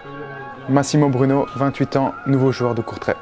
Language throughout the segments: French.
Massimo Bruno, 28 ans, nouveau joueur de Courtrai.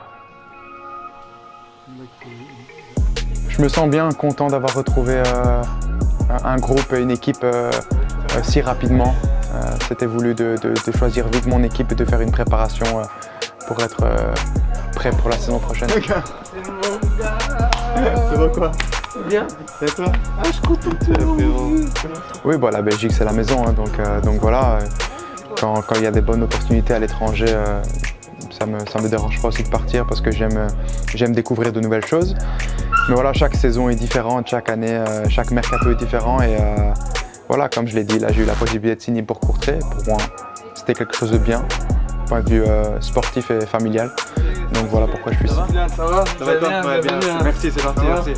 Je me sens bien content d'avoir retrouvé un groupe et une équipe si rapidement. C'était voulu de choisir vite mon équipe et de faire une préparation pour être prêt pour la saison prochaine. C'est mon gars. Ça va quoi? Bien. Et toi? Ah, je suis content de te voir. Oui, bon, la Belgique c'est la maison, hein, donc voilà. Quand il y a des bonnes opportunités à l'étranger, ça me dérange pas aussi de partir parce que j'aime découvrir de nouvelles choses. Mais voilà, chaque saison est différente, chaque année, chaque mercato est différent et voilà, comme je l'ai dit, là j'ai eu la possibilité de signer pour Courtrai. Pour moi, c'était quelque chose de bien, du point de vue sportif et familial. Donc voilà pourquoi je suis ici. Ça va? Ça va bien. Merci, c'est gentil, merci.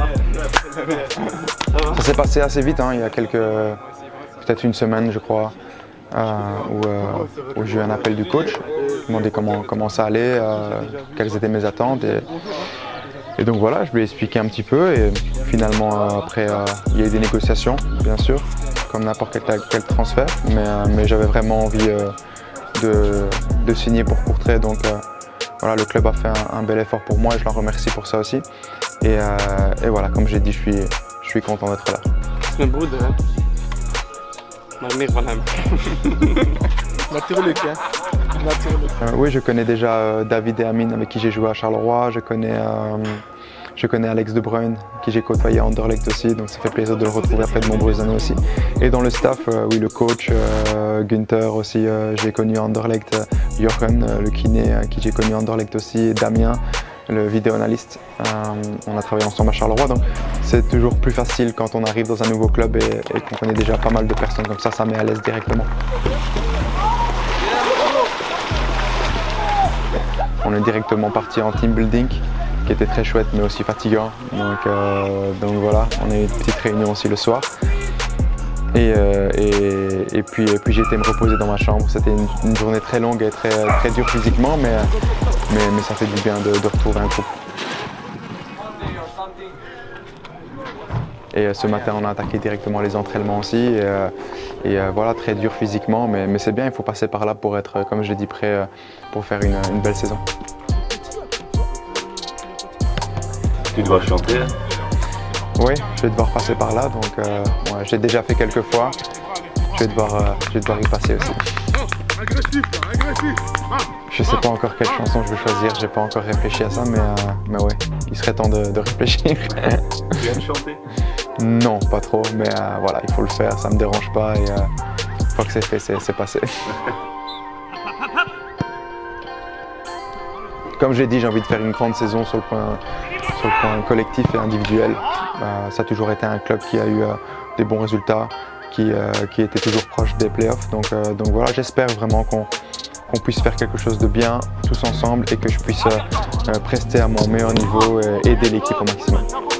Ça s'est passé assez vite, hein, il y a peut-être une semaine je crois, où j'ai eu un appel du coach, demandé comment ça allait, quelles étaient mes attentes. Et donc voilà, je lui ai expliqué un petit peu et finalement après il y a eu des négociations bien sûr, comme n'importe quel transfert, mais j'avais vraiment envie de signer pour Courtrai, donc voilà, le club a fait un bel effort pour moi et je l'en remercie pour ça aussi. Et voilà, comme j'ai dit, je suis content d'être là. Mijn broeder, hè? Maar meer van hem. Natuurlijk, hè? Natuurlijk. Oui, je connais déjà David et Amine avec qui j'ai joué à Charleroi. Je connais Alex De Bruyne, qui j'ai côtoyé à Anderlecht aussi, donc ça fait plaisir de le retrouver après de nombreuses années aussi. Et dans le staff, oui, le coach, Günther aussi, j'ai connu à Anderlecht, Jochen, le kiné, qui j'ai connu à Anderlecht aussi, et Damien, le vidéo-analyste. On a travaillé ensemble à Charleroi, donc c'est toujours plus facile quand on arrive dans un nouveau club et qu'on connaît déjà pas mal de personnes comme ça met à l'aise directement. On est directement parti en team building, qui était très chouette mais aussi fatigant. Donc voilà, on a eu une petite réunion aussi le soir. Et puis j'ai été me reposer dans ma chambre. C'était une journée très longue et très dure physiquement, mais ça fait du bien de retrouver un groupe. Et ce matin, on a attaqué directement les entraînements aussi. Et voilà, très dur physiquement, mais c'est bien, il faut passer par là pour être, comme je l'ai dit, prêt pour faire une belle saison. Tu dois chanter? Oui, je vais devoir passer par là, donc ouais, j'ai déjà fait quelques fois. Je vais devoir y passer aussi. Je ne sais pas encore quelle chanson je vais choisir, j'ai pas encore réfléchi à ça, mais ouais, il serait temps de réfléchir. Tu aimes chanter? Non, pas trop, mais voilà, il faut le faire, ça me dérange pas et une fois que c'est fait, c'est passé. Comme j'ai dit, j'ai envie de faire une grande saison sur le point collectif et individuel. Ça a toujours été un club qui a eu des bons résultats, qui était toujours proche des playoffs. Donc voilà, j'espère vraiment qu'on puisse faire quelque chose de bien tous ensemble et que je puisse prester à mon meilleur niveau et aider l'équipe au maximum.